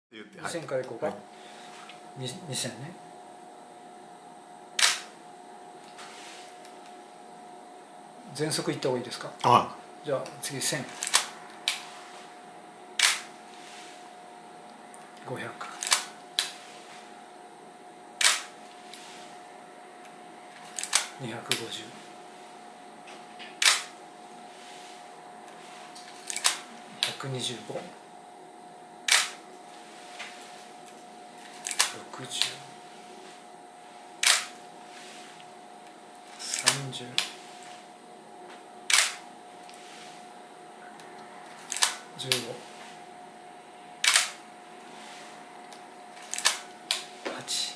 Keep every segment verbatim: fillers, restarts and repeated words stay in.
言って、 にせんからいこうか、 はい、 にせんね。全速いった方がいいですか。 はい、 じゃあ次せん、ごひゃく、にひゃくごじゅう、ひゃくにじゅうご、ろくじゅう、さんじゅう、じゅうご、はち、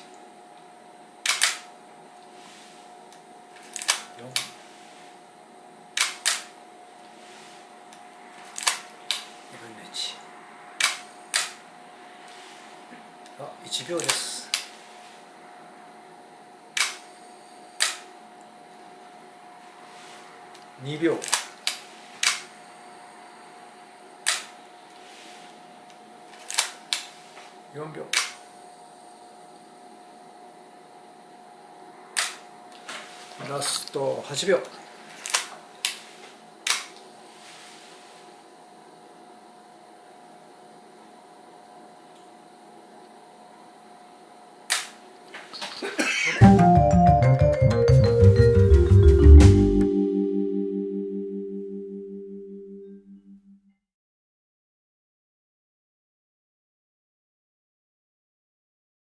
よん、にぶんのいち、あ、いちびょうです。にびょう、よんびょう、ラストはちびょう。